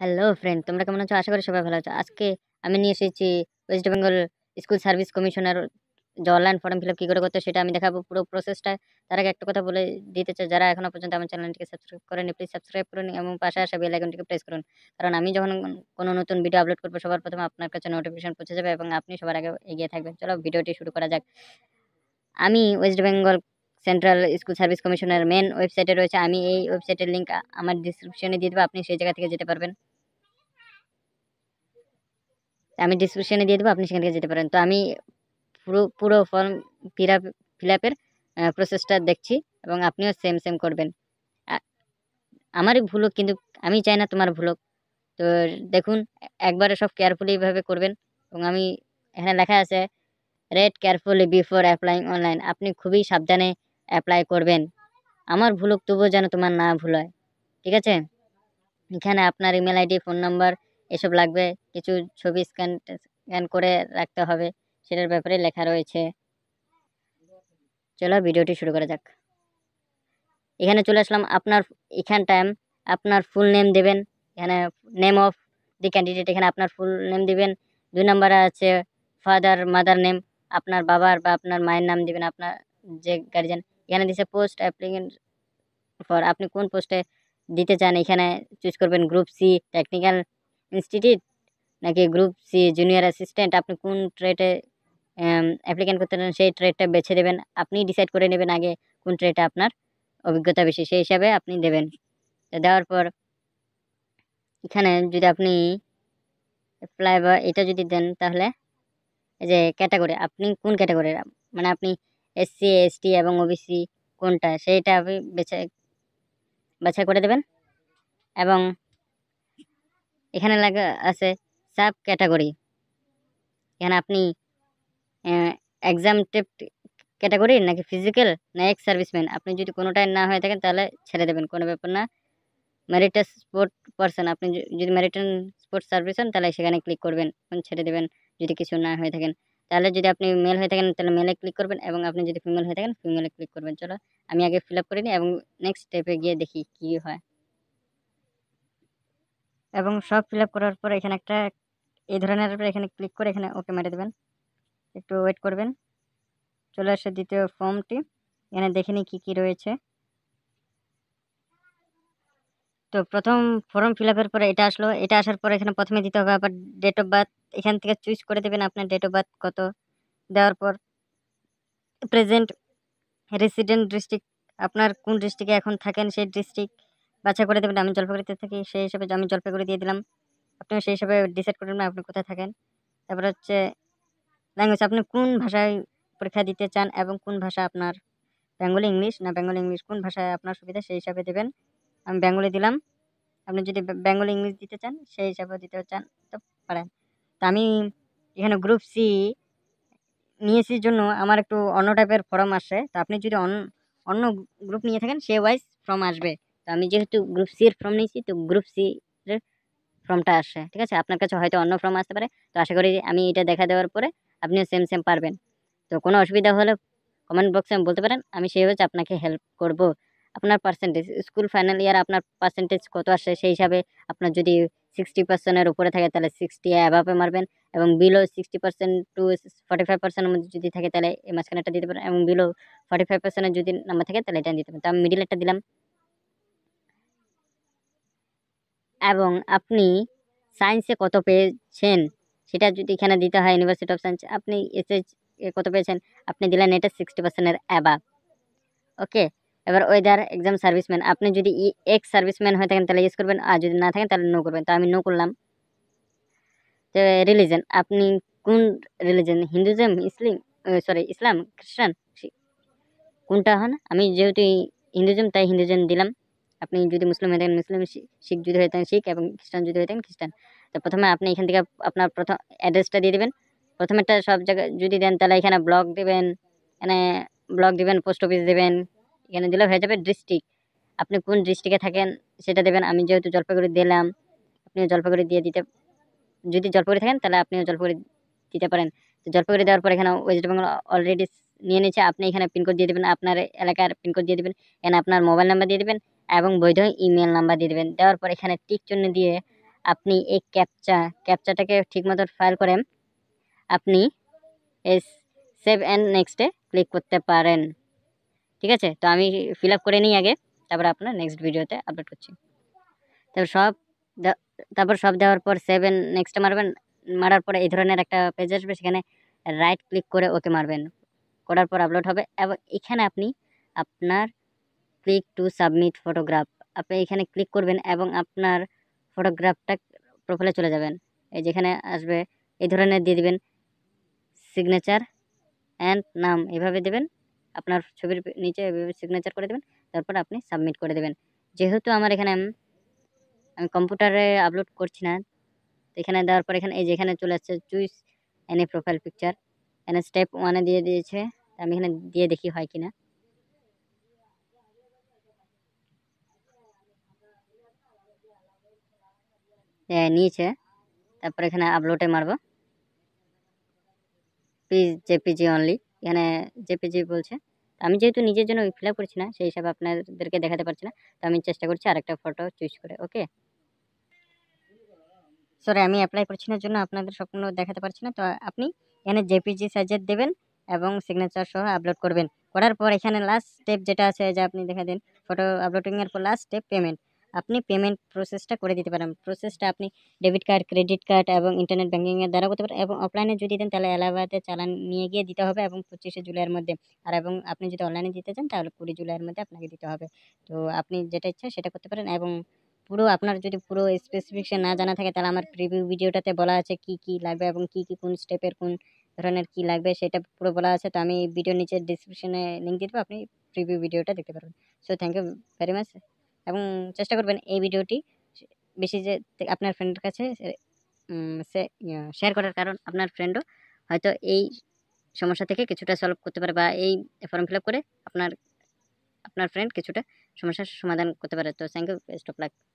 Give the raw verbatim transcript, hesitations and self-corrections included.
Hello friend, তোমরা কেমন আছো? আশা করি সবাই ভালো আছো। আজকে আমি নিয়ে এসেছি ওয়েস্ট বেঙ্গল স্কুল সার্ভিস কমিশনের যে অনলাইন ফর্ম ফিল আপ কী করে করতে হয় সেটা আমি দেখাবো পুরো প্রসেসটা। তার আগে একটা কথা বলে দিতে চাই, যারা এখনো পর্যন্ত আমার চ্যানেলটিকে সাবস্ক্রাইব করেনি প্লিজ সাবস্ক্রাইব করুন এবং পাশে আসা বেল আইকনটিকে প্রেস করুন, কারণ আমি যখন কোনো নতুন ভিডিও আপলোড করবো সবার প্রথমে আপনার কাছে নোটিফিকেশন পৌঁছে যাবে এবং আপনি সবার আগে এগিয়ে থাকবেন। চলো ভিডিওটি শুরু করা যাক। আমি West Bengal central school service কমিশনের মেন ওয়েবসাইটে রয়েছে। আমি এই ওয়েবসাইটের লিঙ্ক আমার ডিসক্রিপশনে দিয়ে দেবো, আপনি সেই জায়গা থেকে যেতে পারবেন। আমি ডিসক্রিপশনে দিয়ে দেবো, আপনি সেখান থেকে যেতে পারেন। তো আমি পুরো পুরো ফর্ম ফিল আপ ফিল আপের প্রসেসটা দেখছি এবং আপনিও সেম সেম করবেন। আমারই ভুল হোক, কিন্তু আমি চাই না তোমার ভুল হোক। তো দেখুন, একবারে সব কেয়ারফুলিভাবে করবেন। এবং আমি এখানে লেখা আছে read carefully before applying online. আপনি খুবই সাবধানে অ্যাপ্লাই করবেন। আমার ভুল হোক, তবুও যেন তোমার না ভুল হয়, ঠিক আছে? এখানে আপনার ইমেল আইডি, ফোন নাম্বার এসব লাগবে। কিছু ছবি স্ক্যান স্ক্যান করে রাখতে হবে, সেটার ব্যাপারে লেখা রয়েছে। চলো ভিডিওটি শুরু করা যাক। এখানে চলে আসলাম। আপনার এখানটায় আপনার ফুল নেম দেবেন। এখানে নেম অফ দি ক্যান্ডিডেট, এখানে আপনার ফুল নেম দিবেন। দুই নম্বরে আছে ফাদার মাদার নেম, আপনার বাবার বা আপনার মায়ের নাম দিবেন, আপনার যে গার্জিয়ান। এখানে দিছে পোস্ট অ্যাপ্লিকেন্ট ফর, আপনি কোন পোস্টে দিতে চান এখানে চুজ করবেন। গ্রুপ সি টেকনিক্যাল ইনস্টিটিউট নাকি গ্রুপ সি জুনিয়র অ্যাসিস্ট্যান্ট, আপনি কোন ট্রেডে অ্যাপ্লিকেন্ট করতে চান সেই ট্রেডটা বেছে দেবেন। আপনি ডিসাইড করে নেবেন আগে কোন ট্রেডটা আপনার অভিজ্ঞতা বেশি, সেই হিসাবে আপনি দেবেন। তো দেওয়ার পর এখানে যদি আপনি অ্যাপ্লাই বা এটা যদি দেন, তাহলে এই যে ক্যাটাগরি, আপনি কোন ক্যাটাগরির, মানে আপনি এসসি এসটি এবং ওবিসি কোনটা সেইটা আপনি বেছে বাছাই করে দেবেন। এবং এখানে লাগা আছে সাব ক্যাটাগরি, এখানে আপনি এক্সামটেড ক্যাটাগরি নাকি ফিজিক্যাল না এক্স সার্ভিসম্যান। আপনি যদি কোনোটাই না হয়ে থাকেন তাহলে ছেড়ে দেবেন, কোনো ব্যাপার না। ম্যারিটাস স্পোর্ট পারসন, আপনি যদি ম্যারিটাল স্পোর্টস সার্ভিস হন তাহলে সেখানে ক্লিক করবেন, ছেড়ে দেবেন যদি কিছু না হয়ে থাকেন। তাহলে যদি আপনি মেল হয়ে থাকেন তাহলে মেলে ক্লিক করবেন, এবং আপনি যদি ফিমেল হয়ে থাকেন ফিমেলে ক্লিক করবেন। চলো আমি আগে ফিল আপ করে নিই এবং নেক্সট স্টেপে গিয়ে দেখি কী হয়। এবং সব ফিল আপ করার পর এখানে একটা এই ধরনের এখানে ক্লিক করে এখানে ওকে মেরে দেবেন। একটু ওয়েট করবেন। চলে আসে দ্বিতীয় ফর্মটি, এখানে দেখে নিই কী কী রয়েছে। তো প্রথম ফর্ম ফিল আপের পরে এটা আসলো। এটা আসার পরে এখানে প্রথমে দিতে হবে আবার ডেট অফ বার্থ, এখান থেকে চুজ করে দেবেন আপনার ডেট অফ বার্থ কত। দেওয়ার পর প্রেজেন্ট রেসিডেন্ট ডিস্ট্রিক্ট, আপনার কোন ডিস্ট্রিক্টে এখন থাকেন সেই ডিস্ট্রিক্ট বাছাই করে দেবেন। আমি জলপাইগুড়িতে থাকি, সেই হিসাবে আমি জলপাইগুড়ি দিয়ে দিলাম। আপনিও সেই হিসাবে ডিসাইড করে নেবেন আপনি কোথায় থাকেন। তারপরে হচ্ছে ল্যাঙ্গুয়েজ, আপনি কোন ভাষায় পরীক্ষা দিতে চান এবং কোন ভাষা আপনার, বেঙ্গলি ইংলিশ না বেঙ্গলি ইংলিশ, কোন ভাষায় আপনার সুবিধা সেই হিসাবে দেবেন। আমি বেঙ্গলি দিলাম। আপনি যদি বেঙ্গলি ইংলিশ দিতে চান সেই হিসাবেও দিতে চান তো পারেন। তো আমি এখানে গ্রুপ সি নিয়েছি জন্য আমার একটু অন্য টাইপের ফর্ম আসে। তো আপনি যদি অন্য অন্য গ্রুপ নিয়ে থাকেন সে ওয়াইজ ফর্ম আসবে। তো আমি যেহেতু গ্রুপ সির ফর্ম নিয়েছি তো গ্রুপ সি এর ফর্মটা আসে, ঠিক আছে? আপনার কাছে হয়তো অন্য ফর্ম আসতে পারে। তো আশা করি আমি এটা দেখা দেওয়ার পরে আপনিও সেম সেম পারবেন। তো কোনো অসুবিধা হলে কমেন্ট বক্সে বলতে পারেন, আমি সেই হচ্ছে আপনাকে হেল্প করব। আপনার পার্সেন্টেজ, স্কুল ফাইনাল ইয়ার আপনার পার্সেন্টেজ কত আসে সেই হিসাবে আপনার যদি সিক্সটি পার্সেন্টের উপরে থাকে তাহলে সিক্সটি অ্যাভাবে মারবেন, এবং below sixty percent to forty five পার্সেন্টের মধ্যে যদি থাকে তাহলে এই মাঝখানেটা দিতে পারেন, এবং বিলো ফর্টি ফাইভ পার্সেন্টের যদি নাম্বার থাকে তাহলে এটা দিতে পারেন। তো আমি মিডিলেরটা দিলাম। এবং আপনি সায়েন্সে কত পেয়েছেন সেটা যদি এখানে দিতে হয়, ইউনিভার্সিটি অফ সায়েন্স আপনি এসএইচ কত পেয়েছেন আপনি দিলেন এটা সিক্সটি পার্সেন্টের অ্যাবাভ। ওকে, এবার ওয়েদার এক্সাম সার্ভিসম্যান, আপনি যদি ই এক্স সার্ভিসম্যান হয়ে থাকেন তাহলে ইয়েস করবেন, আর যদি না থাকেন তাহলে নো করবেন। তো আমি নো করলাম। তো রিলিজন, আপনি কোন রিলিজন, হিন্দুজম, ইসলিম সরি ইসলাম, খ্রিস্টান, কোনটা হন। আমি যেহেতু হিন্দুজম তাই হিন্দুজম দিলাম। আপনি যদি মুসলিম হয়ে থাকেন মুসলিম, শিখ যদি হয়ে থাকেন শিখ, এবং খ্রিস্টান যদি হয়ে থাকেন খ্রিস্টান। তো প্রথমে আপনি এখান থেকে আপনার প্রথম অ্যাড্রেসটা দিয়ে দেবেন। প্রথমেরটা সব জায়গায় যদি দেন তাহলে এখানে ব্লক দেবেন, এখানে ব্লক দিবেন, পোস্ট অফিস দেবেন, এখানে দিলে হয়ে যাবে। ডিস্ট্রিক্ট, আপনি কোন ডিস্ট্রিক্টে থাকেন সেটা দেবেন। আমি যেহেতু জলপাইগুড়ি দিলাম, আপনিও জলপাইগুড়ি দিয়ে দিতে, যদি জলপাইগুড়ি থাকেন তাহলে আপনিও জলপাইগুড়ি দিতে পারেন। তো জলপাইগুড়ি দেওয়ার পর এখানে ওয়েস্ট বেঙ্গল অলরেডি নিয়ে নিচ্ছে। আপনি এখানে পিনকোড দিয়ে দেবেন, আপনার এলাকার পিনকোড দিয়ে দেবেন, এখানে আপনার মোবাইল নাম্বার দিয়ে দেবেন এবং বৈধ ইমেল নাম্বার দিয়ে দেবেন। দেওয়ার পর এখানে টিক চিহ্ন দিয়ে আপনি এই ক্যাপচা ক্যাপচাটাকে ঠিকমতো ফাইল করে আপনি এই সেভ অ্যান্ড নেক্সটে ক্লিক করতে পারেন। ঠিক আছে, তো আমি ফিল আপ করে নিই আগে, তারপর আপনার নেক্সট ভিডিওতে আপলোড করছি। তারপর সব তারপর সব দেওয়ার পর সেভ অ্যান্ড নেক্সটে মারবেন। মারার পরে এই ধরনের একটা পেজ আসবে, সেখানে রাইট ক্লিক করে ওকে মারবেন। করার পর আপলোড হবে এবং এখানে আপনি আপনার ক্লিক টু সাবমিট ফটোগ্রাফ, আপনি এখানে ক্লিক করবেন এবং আপনার ফটোগ্রাফটা প্রোফাইলে চলে যাবেন। এই যেখানে আসবে এই ধরনের দিয়ে দিবেন সিগনেচার অ্যান্ড নাম, এভাবে দেবেন। আপনার ছবির নিচে এভাবে সিগনেচার করে দেবেন, তারপর আপনি সাবমিট করে দেবেন। যেহেতু আমার এখানে আমি কম্পিউটারে আপলোড করছি না, তো এখানে দেওয়ার পর এখানে এই যে এখানে চলে আসছে চুইস এনি প্রোফাইল পিকচার, এখানে স্টেপ ওয়ানে দিয়ে দিয়েছে। আমি এখানে দিয়ে দেখি হয় কিনা। নিয়েছে, তারপর এখানে আপলোডে মারবো প্লিজ জেপিজি অনলি, এখানে জেপিজি বলছে। আমি যেহেতু নিজের জন্য ফিল আপ করছি না, সেই হিসাবে আপনাদেরকে দেখাতে পারছি না, তো আমি চেষ্টা করছি আরেকটা ফটো চুজ করে। ওকে, সরি আমি অ্যাপ্লাই করছি না জন্য আপনাদের সম্পূর্ণ দেখাতে পারছি না। তো আপনি এখানে জেপিজি সাইজের দেবেন এবং সিগনেচার সহ আপলোড করবেন। করার পর এখানে লাস্ট স্টেপ যেটা আছে, যে আপনি দেখা দিন ফটো আপলোডিংয়ের পর লাস্ট স্টেপ পেমেন্ট, আপনি পেমেন্ট প্রসেসটা করে দিতে পারেন। প্রসেসটা আপনি ডেবিট কার্ড, ক্রেডিট কার্ড এবং ইন্টারনেট ব্যাঙ্কিংয়ের দ্বারা করতে পারেন, এবং অফলাইনে যদি দেন তাহলে এলাহাবাদে চালান নিয়ে গিয়ে দিতে হবে এবং পঁচিশে জুলাইয়ের মধ্যে। আর এবং আপনি যদি অনলাইনে দিতে চান তাহলে কুড়ি জুলাইয়ের মধ্যে আপনাকে দিতে হবে। তো আপনি যেটা ইচ্ছা সেটা করতে পারেন। এবং পুরো আপনার যদি পুরো স্পেসিফিকেশন না জানা থাকে, তাহলে আমার প্রিভিউ ভিডিওটাতে বলা আছে কি কি লাগবে এবং কি কি কোন স্টেপের কোন ধরনের কি লাগবে সেটা পুরো বলা আছে। তো আমি ভিডিও নিচে ডিসক্রিপশনে লিঙ্ক দিয়ে দেবো, আপনি প্রিভিউ ভিডিওটা দেখতে পারবেন। So thank you very much, এবং চেষ্টা করবেন এই ভিডিওটি বেশি যে আপনার ফ্রেন্ডের কাছে শেয়ার করার, কারণ আপনার ফ্রেন্ডও হয়তো এই সমস্যা থেকে কিছুটা সলভ করতে পারে, বা এই ফর্ম ফিল আপ করে আপনার আপনার ফ্রেন্ড কিছুটা সমস্যার সমাধান করতে পারে। তো thank you, best of lakh.